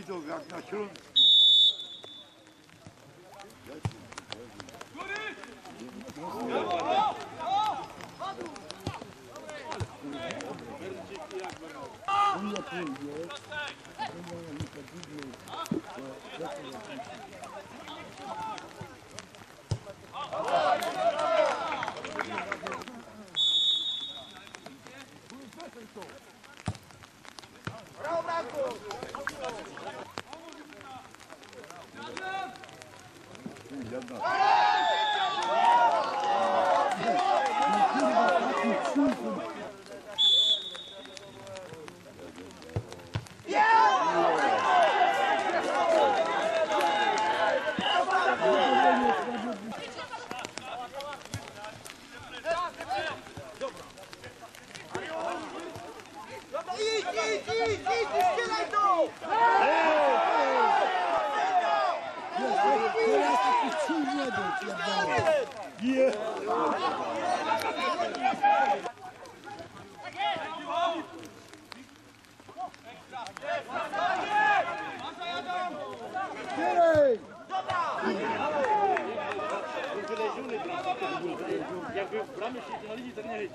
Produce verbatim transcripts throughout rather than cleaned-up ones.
idą jak na Śląsku. Jakby w bramie się na linii, to nie leci.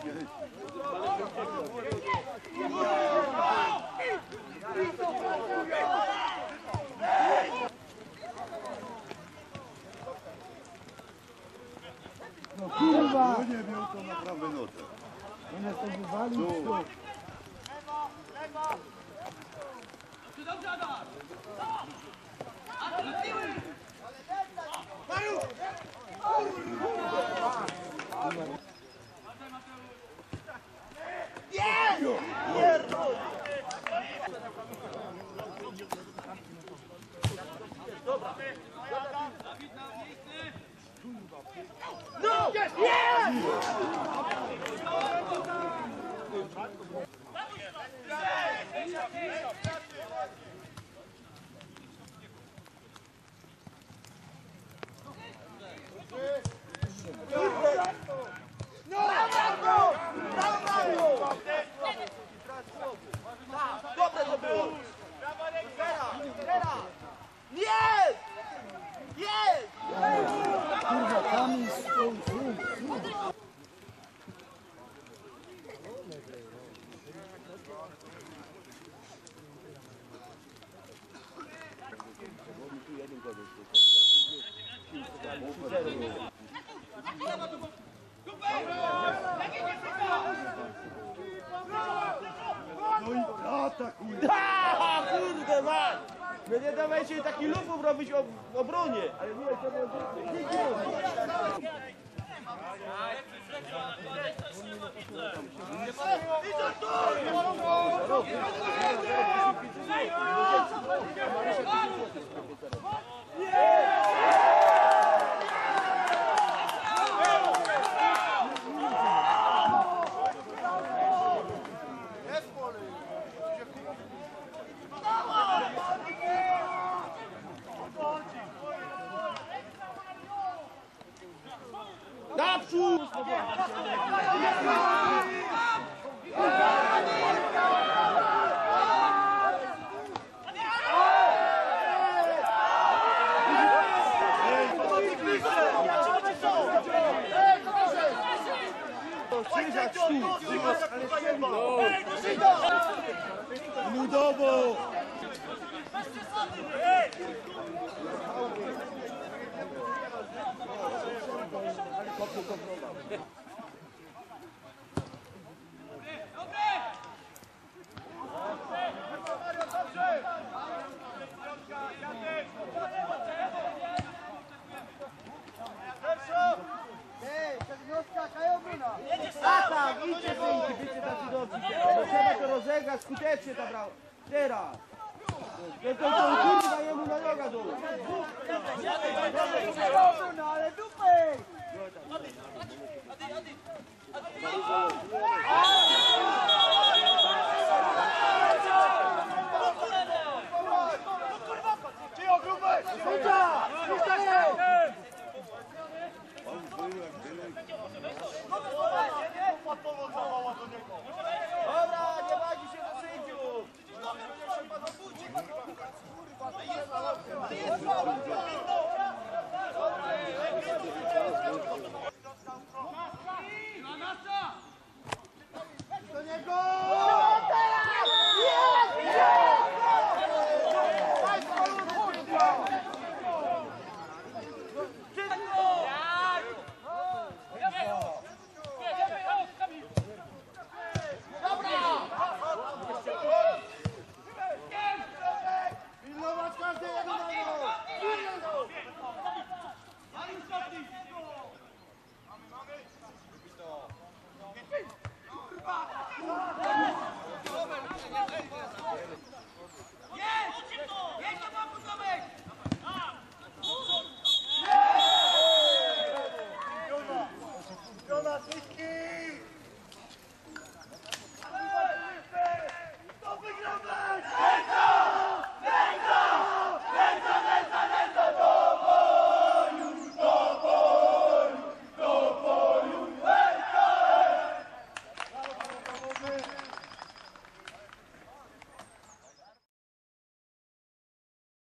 No kurwa! No nie miał to naprawdę notę. One to wywalił w to. Dobrze, Adam! A ty do tyły! Mariusz! Jest! Dobra. No! Jest! Dobre to było! Jest! Jest! Kurwa, tam jest to. No i atakuje. Da, kurde man! My nie dawajcie takich lufów robić w obronie. Ale nie, to naprzód! Budowo! Atak, idźcie synki, bycie taki dobrzy. Trzeba to rozegrać skutecznie ta brawa. Teraz. To to to kurwa jemu na noga dół. No ale dupy!